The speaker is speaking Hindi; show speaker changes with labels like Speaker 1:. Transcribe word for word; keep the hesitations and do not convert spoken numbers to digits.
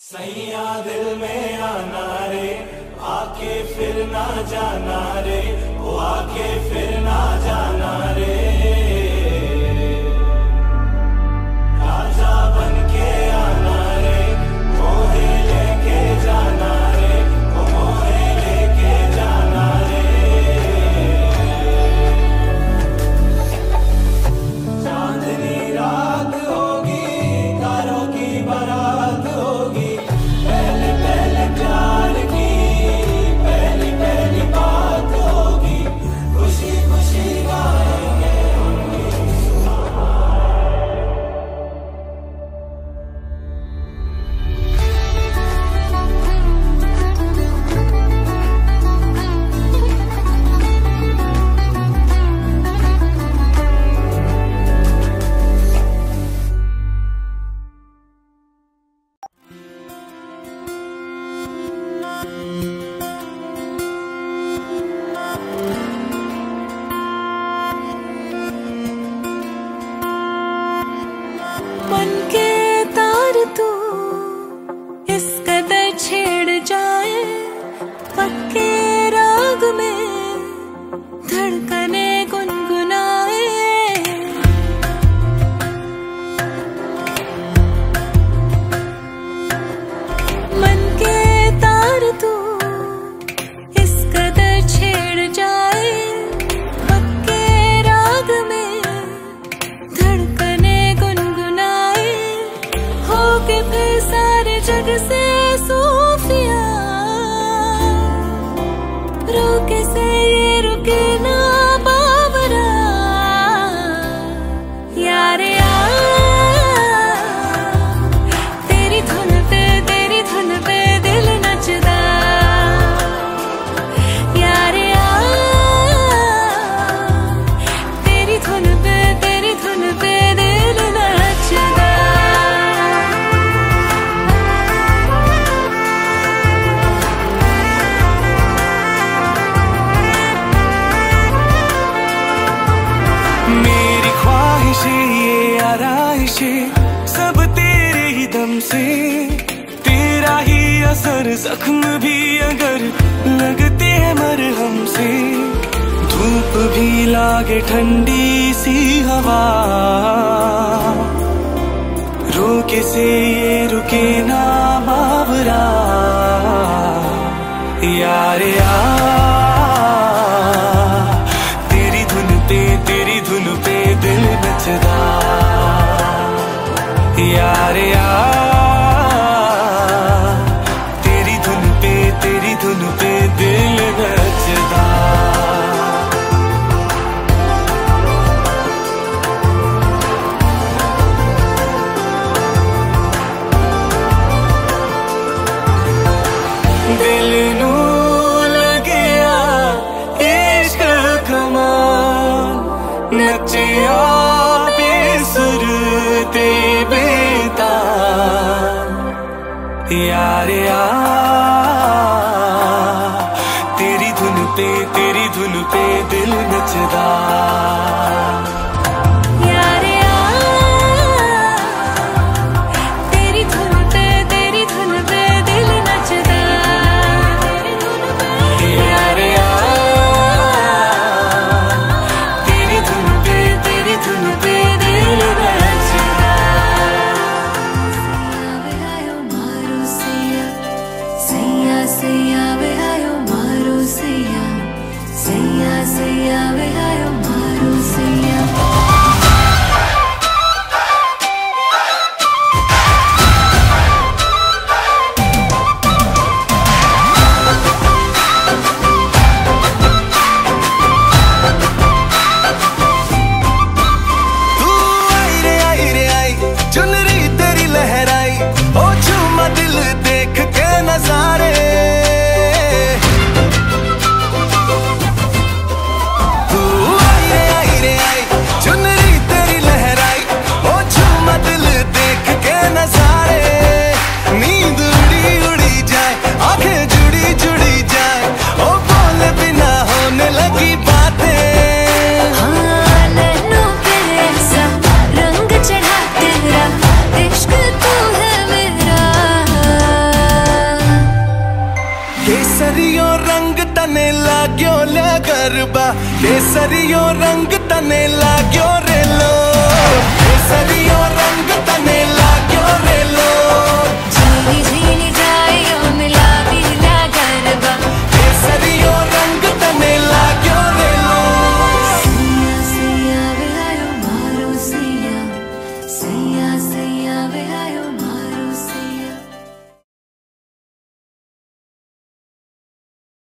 Speaker 1: सैया दिल में आना रे, आके फिर ना जाना रे, वो आके फिर ना जाना रे। राजा बन के आना रे, मोहे लेके जाना रे, वो मोहे लेके जाना रे। चांदनी रात होगी, तारों की बारात होगी, पहले पहले प्यार की पहली पहली बात होगी, खुशी खुशी गाएंगे
Speaker 2: मन के तार तू इस कदर छेड़ जाए, पक्के राग में धड़कने गुनगुनाए। मन के तार तू इस कदर छेड़ जाए, पक्के राग में धड़कने के फिर सारे जग से सूफिया, रोके से ये रुके ना बावरा। यारे आ तेरी धुन पे तेरी धुन पे दिल नचदा। यारे आ तेरी धुन पे तेरी धुन पे दिल नचदा।
Speaker 1: मेरी ख्वाहिशें ये आराइशें सब तेरे ही दम से, तेरा ही असर जख्म भी अगर लगते हैं मरहम से, धूप भी लागे ठंडी सी हवा, रोके से ये रुके ना बावरा। यारे आ तेरी धुन पे तेरी धुन पे दिल नचदा। यारे आ तेरी धुन पे तेरी धुन पे दिल नचदा। दिल नू लगया इश्क कमाल, नचिया बेसुर ते बेताल। यारे आ तेरी धुन पे तेरी धुन पे दिल नचदा।
Speaker 2: यारे आ तेरी धुन पे तेरी धुन पे दिल नचदा।
Speaker 1: यारे आ तेरी धुन पे तेरी धुन पे दिल नचदा।
Speaker 2: आयो मारो सिया
Speaker 1: केसरियो रंग तने लाग्यो ल्या गरबा, केसरियो रंग तने लाग्यो